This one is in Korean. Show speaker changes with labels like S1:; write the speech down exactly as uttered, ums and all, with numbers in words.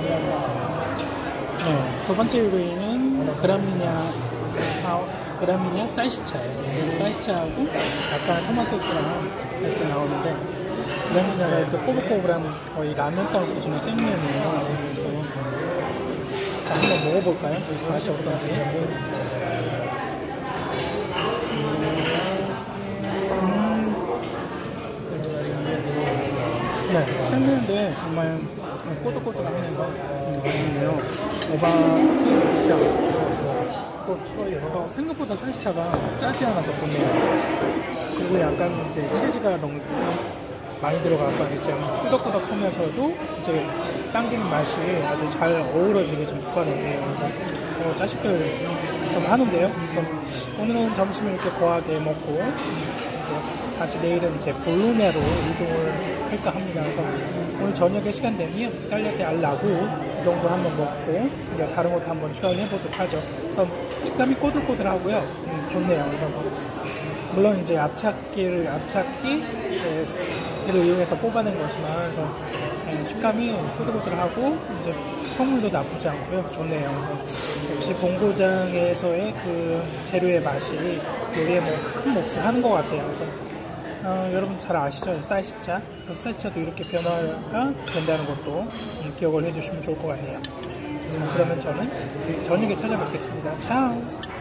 S1: 네, 두 번째 요리는 그라미냐 아, 그라미냐 쌀시차예요. 쌀시차하고 약간 토마토 소스랑 같이 나오는데, 그라미냐가 이렇게 꼬불꼬불한 거의 라면땅 수준의 생면이에요. 그래서 자, 한번 먹어볼까요? 맛이 어떤지. 네, 생면인데 정말 꼬들꼬들하면서 맛있네요. 오바 진짜 어, 생각보다 쌀시차가 짜지 않아서 좋네요. 그리고 약간 이제 치즈가 너무 많이 들어가서 이제 꾸덕꾸덕하면서도 이제 당기는 맛이 아주 잘 어우러지게 좀 구가되네요. 그래서 어, 자식들 좀 하는데요. 그래서 오늘은 점심을 이렇게 거하게 먹고 이제 다시 내일은 이제 볼로냐로 이동을 할까 합니다. 그래서 오늘 저녁에 시간 되면 딸려때 알라고 이 정도 한번 먹고 이제 다른 것도 한번 추천해 보도록 하죠. 그래서 식감이 꼬들꼬들하고요. 음, 좋네요. 그래서 물론 이제 앞찾기를 앞찾기 를 이용해서 뽑아낸 거지만, 그래서 네, 식감이 꼬들꼬들하고 이제 풍미도 나쁘지 않고요. 좋네요. 그래서 역시 본고장에서의 그 재료의 맛이 요리에 뭐 큰 몫을 하는 것 같아요. 그래서 어, 여러분 잘 아시죠? 쌀시차. 그래서 쌀시차도 이렇게 변화가 된다는 것도 음, 기억을 해주시면 좋을 것 같네요. 자, 그러면 저는 저녁에 찾아뵙겠습니다. 차오!